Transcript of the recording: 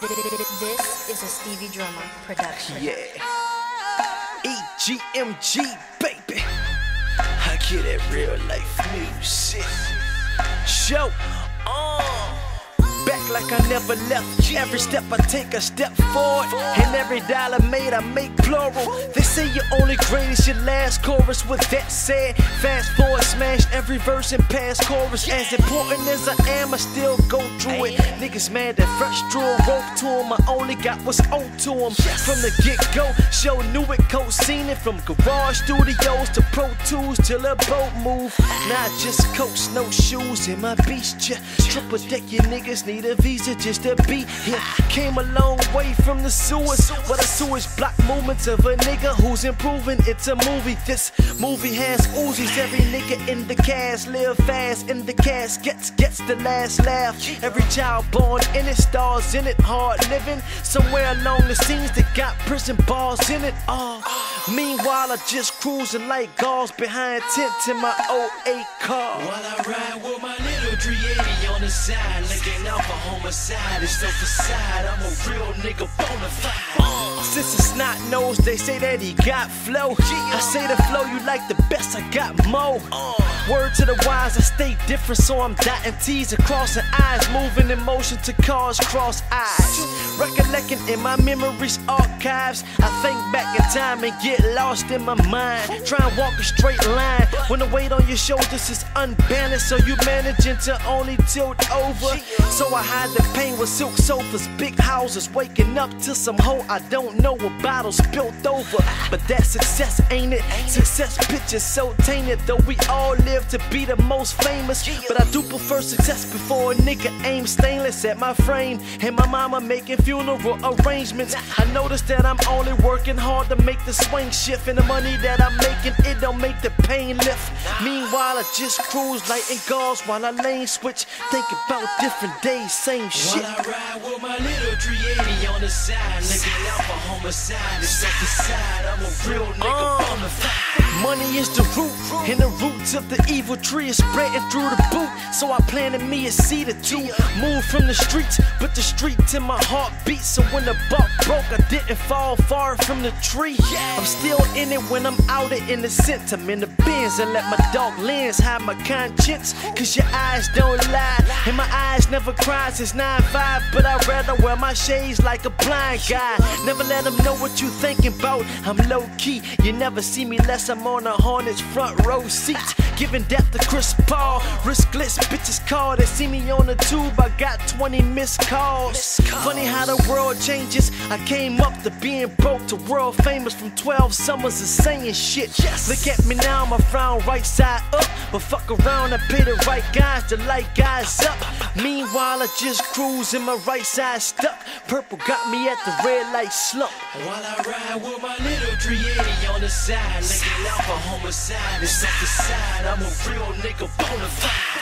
This is a Stevie Drummer production. Yeah, EGMG, baby. I get that real life music. Show, back like I never left. Every step I take a step forward, and every dollar made I make plural. They say you're only great as your last chorus. With that said, fast forward, smash every verse and pass chorus. As important as I am, I still go through it. Niggas mad that fresh drew a rope to them. I only got what's owed to them. From the get-go, show knew it, co-seen it. From garage studios to Pro Tools till a boat move. Not just coats, no shoes in my beast. Yeah, triple deck, you niggas need a visa just to be here. Came a long way from the sewers, where the sewage block movements of a nigga who's improving. It's a movie. This movie has Uzis. Every nigga in the cast live fast in the caskets, gets the last laugh. Every child born in it stars in it. Hard living somewhere along the scenes that got prison bars in it. Meanwhile, I just cruising like gauze behind tents in my 08 car. While I ride with my little 380 on the side, looking out for homicide. It's no facade, I'm a real nigga bonafide. Since a snot nose, they say that he got flow. I say the flow you like the best, I got mo. Word to the wise, I stay different, so I'm dotting T's and crossing I's, moving in motion to cars cross eyes. Recollecting in my memories archives, I think back in time and get lost in my mind. Try and walk a straight line when the weight on your shoulders is unbalanced, so you managing to only tilt over. So I hide the pain with silk sofas, big houses, waking up to some hoe I don't know, a bottle spilled over. But that's success, ain't it? Success pictures so tainted, though we all live to be the most famous. But I do prefer success before a nigga aim stainless at my frame, and my mama making funeral arrangements. I noticed that I'm only working hard to make the swing shift, and the money that I'm making, it don't make the pain lift. Meanwhile, I just cruise light and gauze while I lane switch, think about different days, same shit. While I ride with my little 380 on the side, looking out for homicide. It's off the side, I'm a real nigga bonafide. Money is the root, and the roots of the evil tree is spreading through the boot. So I planted me a seed or two, moved from the streets, but the street to my heartbeat. So when the buck broke, I didn't fall far from the tree. I'm still in it when I'm out it in the sense. I'm in the bins and let my dark lens hide my conscience. Cause your eyes don't lie, and my eyes never cry since 9-5. But I'd rather wear my shades like a blind guy. Never let them know what you thinking about. I'm low key, you never see me less I'm on a Hornets front row seat, giving death to Chris Paul. Riskless bitches call, they see me on the tube, I got 20 missed calls. Funny how the world changes. I came up to being broke to world famous from 12 summers of saying shit. Look at me now, my frown right side up, but fuck around and pay the right guys to light guys up. Meanwhile, I just cruise and my right side stuck. Purple got me at the red light slump. While I ride with my little 380 on the side, looking out for homicide. It's off the side, I'm a real nigga bonafide.